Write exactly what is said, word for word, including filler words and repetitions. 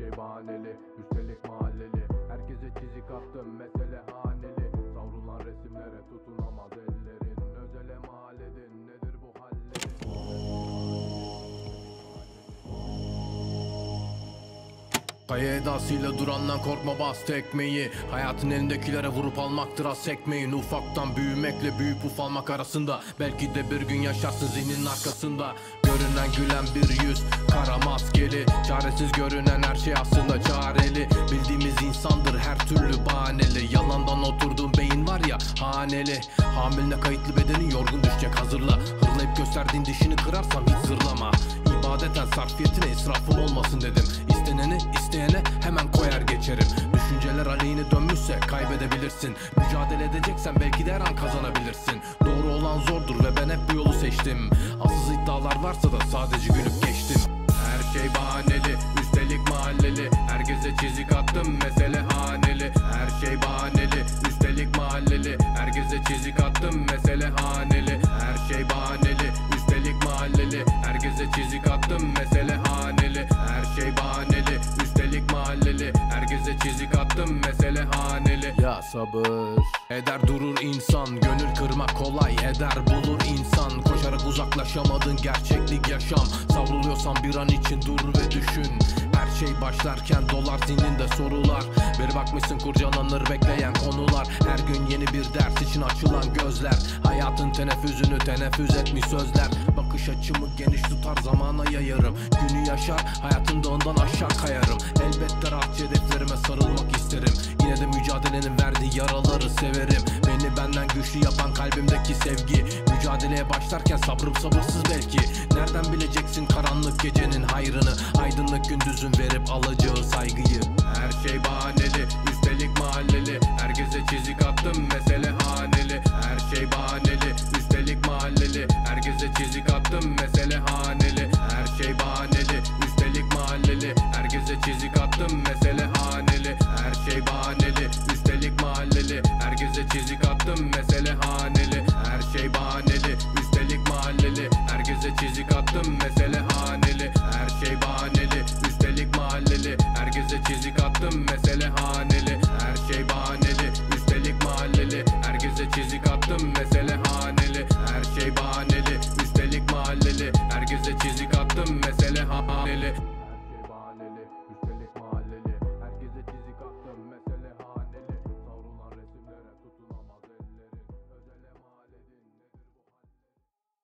şey bahaneli, üstelik mahalleli. Herkese çizik attım, mesele haneli. Savrulan resimlere tutunamaz ellerin. Özele mal edin, nedir bu hallerin? Kaya edasıyla durandan korkma, bas tekmeyi. Hayatın elindekilere vurup almaktır az sekmeyin. Ufaktan büyümekle büyüyüp ufalmak arasında. Belki de bir gün yaşarsın zihninin arkasında. Görünen gülen bir yüz, kara maskeli. Çaresiz görünen her şey aslında çareli. Bildiğimiz insandır her türlü bahaneli. Yalandan oturduğun beyin var ya haneli. Hamiline kayıtlı bedenin yorgun düşecek, hazırla. Hırlayıp gösterdiğin dişini kırarsam hiç zırlama. İbadeten sarfiyetine israfım olmasın dedim. İsteneni isteyene hemen koyar geçerim. Düşünceler aleyhine dönmüşse kaybedebilirsin. Mücadele edeceksen belki de her an kazanabilirsin. Doğru olan zordur ve ben hep bu yolu seçtim. Asıl iddialar varsa da sadece gülüp geçtim. Her şey bahaneli, üstelik mahalleli. Herkese çizik attım, mesele haneli. Her şey bahaneli, üstelik mahalleli. Herkese çizik attım, mesele haneli. Her şey bahaneli, üstelik mahalleli. Herkese çizik attım, mesele haneli. Her şey bahaneli, üstelik mahalleli. Herkese çizik attım, mesele haneli. Ya sabır eder durur insan, gönül kırmak kolay eder bulur insan. Koşarak uzaklaşamadın gerçeklik yaşam. Savruluyorsan bir an için dur ve düşün. Her şey başlarken dolar zihninde sorular. Bir bakmışsın kurcalanır bekleyen konular. Her gün yeni bir ders için açılan gözler. Hayatın teneffüsünü teneffüs etmiş sözler. Bakış açımı geniş tutar, zamana yayarım. Günü yaşar, hayatın dağından aşağı kayarım. Elbette rahatça hedeflerime sarılmak isterim. Yine de mücadelenin verdiği yaraları severim. Beni benden güçlü yapan kalbimdeki sevgi. Mücadeleye başlarken sabrım sabırsız belki. Nereden bileceksin karanlık gecenin hayrını? Aydınlık gündüzün verip alacağı saygıyı. Her şey bahaneli, üstelik mahalleli. Herkese çizik attım, mesele haneli. Her şey bahaneli, üstelik mahalleli. Herkese çizik attım, mesele haneli. Her şey bahaneli, üstelik mahalleli. Herkese çizik attım, mesele haneli. Her şey bahaneli, üstelik mahalleli. Herkese çizik attım, mesele haneli. Her şey bahaneli, üstelik mahalleli. Herkese çizik attım, mesele haneli. Her şey bahaneli, üstelik mahalleli. Herkese çizik attım, mesele haneli. Her şey bahaneli, üstelik mahalleli. Herkese çizik attım, mesele haneli. Her şey bahaneli, üstelik mahalleli. Herkese çizik attım, mesele haneli.